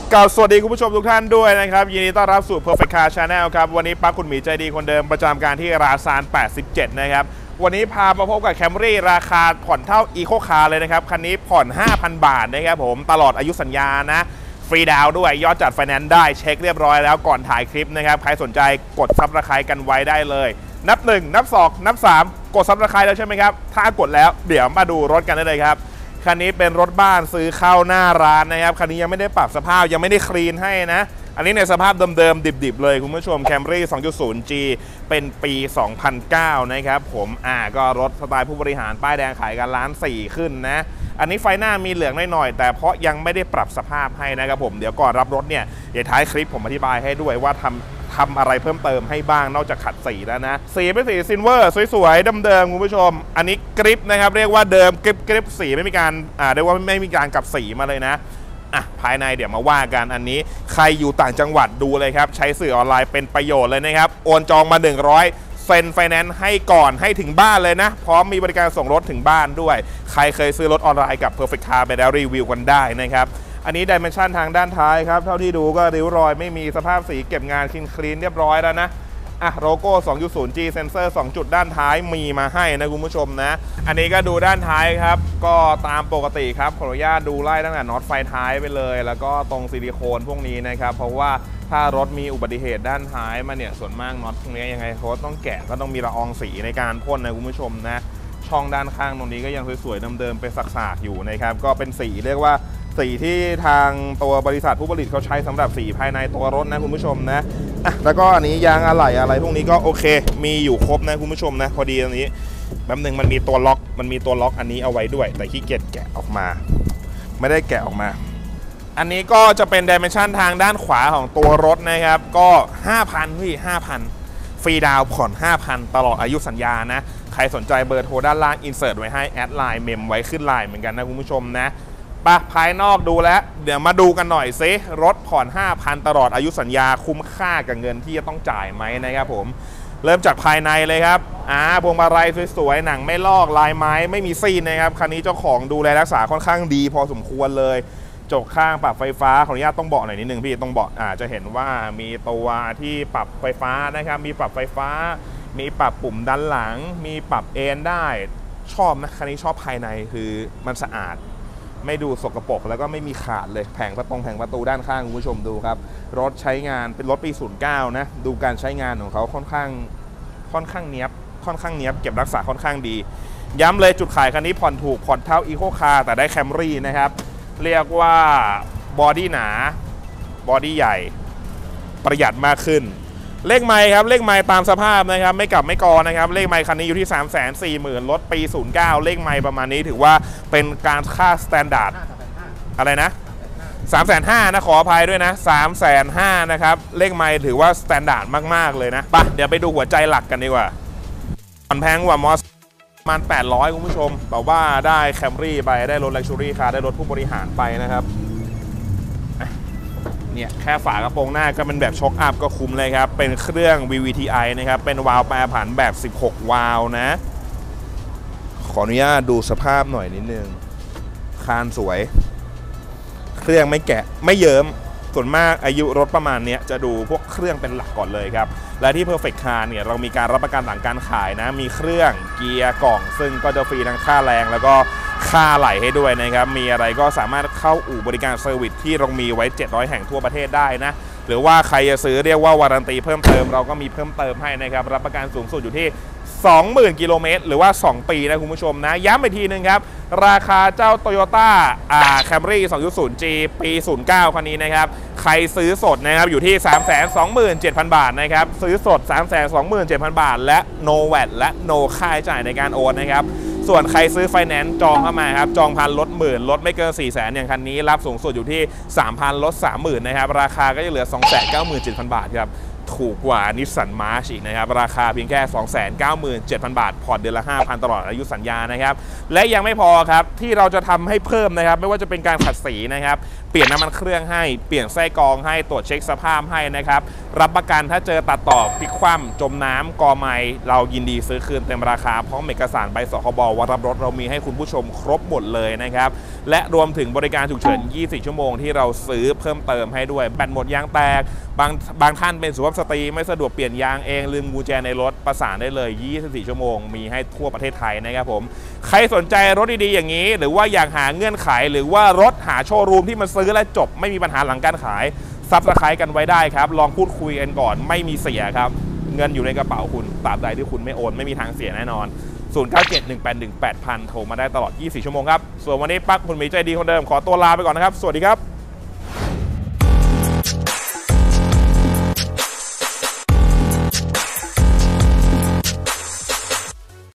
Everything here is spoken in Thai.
สวัสดีคุณผู้ชมทุกท่านด้วยนะครับยินดีต้อนรับสู่ Perfect Car Channel ครับวันนี้ปั๊กคุณหมีใจดีคนเดิมประจำการที่ราซาน87นะครับวันนี้พามาพบกับ Camry ราคาผ่อนเท่า Eco Car เลยนะครับคันนี้ผ่อน 5,000 บาทนะครับผมตลอดอายุสัญญานะฟรีดาวด้วยยอดจัดไฟแนนซ์ได้เช็คเรียบร้อยแล้วก่อนถ่ายคลิปนะครับใครสนใจกดซับสไครต์กันไว้ได้เลยนับ1นับ2นับ3กดซับสไครต์แล้วใช่ไหมครับถ้ากดแล้วเดี๋ยวมาดูรถกันได้เลยครับคันนี้เป็นรถบ้านซื้อเข้าหน้าร้านนะครับคันนี้ยังไม่ได้ปรับสภาพยังไม่ได้คลีนให้นะอันนี้ในสภาพเดิมๆดิบๆเลยคุณผู้ชม Camry 2.0G เป็นปี 2009 นะครับผมก็รถสไตล์ผู้บริหารป้ายแดงขายกัน1,400,000ขึ้นนะอันนี้ไฟหน้ามีเหลืองหน่อยๆแต่เพราะยังไม่ได้ปรับสภาพให้นะครับผมเดี๋ยวก่อนรับรถเนี่ยเดี๋ยวท้ายคลิปผมอธิบายให้ด้วยว่าทำอะไรเพิ่มเติมให้บ้างนอกจากขัดสีแล้วนะสีเป็นสีซิลเวอร์สวยๆเดิมๆคุณผู้ชมอันนี้กริปนะครับเรียกว่าเดิมกริปสีไม่มีการเรียกว่าไม่มีการกลับสีมาเลยนะภายในเดี๋ยวมาว่ากันอันนี้ใครอยู่ต่างจังหวัดดูเลยครับใช้สื่อออนไลน์เป็นประโยชน์เลยนะครับโอนจองมา100เซ็นไฟแนนซ์ให้ก่อนให้ถึงบ้านเลยนะพร้อมมีบริการส่งรถถึงบ้านด้วยใครเคยซื้อรถออนไลน์กับ Perfect Car ไปแล้วรีวิวกันได้นะครับอันนี้ Dimension ทางด้านท้ายครับเท่าที่ดูก็ริ้วรอยไม่มีสภาพสีเก็บงานคลีนเรียบร้อยแล้วนะโลโก้ 2.0G เซนเซอร์2จุดด้านท้ายมีมาให้นะคุณผู้ชมนะอันนี้ก็ดูด้านท้ายครับก็ตามปกติครับขออนุญาตดูไล่ตั้งแต่น็อตไฟท้ายไปเลยแล้วก็ตรงซิลิโคนพวกนี้นะครับเพราะว่าถ้ารถมีอุบัติเหตุด้านท้ายมาเนี่ยส่วนมากน็อตพวกนี้ยังไงเขาต้องแกะก็ต้องมีละอองสีในการพ่นนะคุณผู้ชมนะช่องด้านข้างตรงนี้ก็ยังสวยๆเดิมๆเป็นสักๆอยู่นะครับก็เป็นสีเรียกว่าสีที่ทางตัวบริษัทผู้ผลิตเขาใช้สำหรับสีภายในตัวรถนะคุณผู้ชมนะแล้วก็อันนี้ยางอะไหล่อะไรพวกนี้ก็โอเคมีอยู่ครบนะคุณผู้ชมนะพอดีอันนี้แป๊บนึงมันมีตัวล็อกอันนี้เอาไว้ด้วยแต่ขี้เกียจแกะออกมาไม่ได้แกะออกมาอันนี้ก็จะเป็น Dimension ทางด้านขวาของตัวรถนะครับก็ 5,000 พี่ 5,000 ฟรีดาวผ่อน 5,000 ตลอดอายุสัญญานะใครสนใจเบอร์โทรด้านล่างอินเสิร์ตไว้ให้แอดไลน์เมมไว้ขึ้นไลน์เหมือนกันนะคุณผู้ชมนะภายนอกดูแล้วเดี๋ยวมาดูกันหน่อยซิรถผ่อน 5,000 ตลอดอายุสัญญาคุ้มค่ากับเงินที่จะต้องจ่ายไหมนะครับผมเริ่มจากภายในเลยครับพวงมาลัยสวยๆหนังไม่ลอกลายไม้ไม่มีซีนนะครับคันนี้เจ้าของดูแลรักษาค่อนข้างดีพอสมควรเลยจกข้างปรับไฟฟ้าขออนุญาตต้องบอกหน่อยนิดนึงพี่ต้องบอกจะเห็นว่ามีตัวที่ปรับไฟฟ้านะครับมีปรับไฟฟ้ามีปรับปุ่มด้านหลังมีปรับเอนได้ชอบนะคันนี้ชอบภายในคือมันสะอาดไม่ดูสกปรกแล้วก็ไม่มีขาดเลยแผงประตูด้านข้างคุณผู้ชมดูครับรถใช้งานเป็นรถปี 09 นะดูการใช้งานของเขาค่อนข้างเนียบเก็บรักษาค่อนข้างดีย้ำเลยจุดขายคันนี้ผ่อนถูกผ่อนเท่า Eco Car แต่ได้ Camry นะครับเรียกว่าบอดี้หนาบอดี้ใหญ่ประหยัดมากขึ้นเลขไมล์ครับเลขไมล์ตามสภาพนะครับไม่กลับไม่กรนะครับเลขไมล์คันนี้อยู่ที่ 340,000 รถปี 09 เลขไมล์ประมาณนี้ถือว่าเป็นการค่าสแตนดาร์ดอะไรนะ 350,000 นะขออภัยด้วยนะ 350,000 นะครับเลขไมล์ถือว่าสแตนดาร์ดมากๆเลยนะเดี๋ยวไปดูหัวใจหลักกันดีกว่าผ่อนแพงกว่ามอสประมาณ800คุณผู้ชมแต่ว่าได้ Camry ไปได้รถ Luxury Car ได้รถผู้บริหารไปนะครับเนี่ยแค่ฝากระโปรงหน้าก็เป็นแบบช็อคอัพก็คุ้มเลยครับเป็นเครื่อง VVTi นะครับเป็นวาล์วแปรผันแบบ16วาล์วนะขออนุญาตดูสภาพหน่อยนิดนึงคานสวยเครื่องไม่แกะไม่เยิ้มส่วนมากอายุรถประมาณนี้จะดูพวกเครื่องเป็นหลักก่อนเลยครับและที่ Perfect Car เนี่ยเรามีการรับประกันหลังการขายนะมีเครื่องเกียร์กล่องซึ่งก็จะฟรีทั้งค่าแรงแล้วก็ค่าไหลให้ด้วยนะครับมีอะไรก็สามารถเข้าอู่บริการเซอร์วิสที่เรามีไว้700แห่งทั่วประเทศได้นะหรือว่าใครจะซื้อเรียกว่าวารันตีเพิ่มเติมเราก็มีเพิ่มเติมให้นะครับรับประกันสูงสุดอยู่ที่ 20,000 กิโลเมตรหรือว่า2ปีนะคุณผู้ชมนะย้ำอีกทีนึงครับราคาเจ้า Toyota Camry 2.0G ปี 09 คันนี้นะครับใครซื้อสดนะครับอยู่ที่ 327,000 บาทนะครับซื้อสด 327,000 บาทและ No VAT และ No ค่าใช้จ่ายในการโอนนะครับส่วนใครซื้อไฟแนนซ์จองเข้ามาครับจองพันลดหมื่นลดไม่เกิน 400,000 อย่างคันนี้รับสูงสุดอยู่ที่ 3,000 ลด 30,000 นะครับราคาก็จะเหลือ 297,000 บาทครับถูกกว่านิสสันมาร์ชอีกนะครับราคาเพียงแค่ 297,000 บาทผ่อนเดือนละ 5,000 ตลอดอายุสัญญานะครับและยังไม่พอครับที่เราจะทำให้เพิ่มนะครับไม่ว่าจะเป็นการขัดสีนะครับเปลี่ยนน้ำมันเครื่องให้เปลี่ยนไส้กรองให้ตรวจเช็คสภาพให้นะครับรับประกันถ้าเจอตัดต่อพลิกคว่ำจมน้ำกอไม้เรายินดีซื้อคืนเต็มราคาพร้อมเอกสารใบสคบวันรับรถเรามีให้คุณผู้ชมครบหมดเลยนะครับและรวมถึงบริการฉุกเฉิน24 ชั่วโมงที่เราซื้อเพิ่มเติมให้ด้วยแบตหมดยางแตกบางท่านเป็นสุภาพสตรีไม่สะดวกเปลี่ยนยางเองลืมกุญแจในรถประสานได้เลย24 ชั่วโมงมีให้ทั่วประเทศไทยนะครับผมใครสนใจรถดีๆอย่างนี้หรือว่าอยากหาเงื่อนไขหรือว่ารถหาโชว์รูมที่มันซื้อและจบไม่มีปัญหาหลังการขายซับสไครต์กันไว้ได้ครับลองพูดคุยกันก่อนไม่มีเสียครับเงินอยู่ในกระเป๋าคุณตราบใดที่คุณไม่โอนไม่มีทางเสียแน่นอน0971818000โทรมาได้ตลอด24 ชั่วโมงครับส่วนวันนี้ปั๊กคุณหมีใจดีคนเดิมขอตัวลาไปก่อนนะครับสวัสดีครับ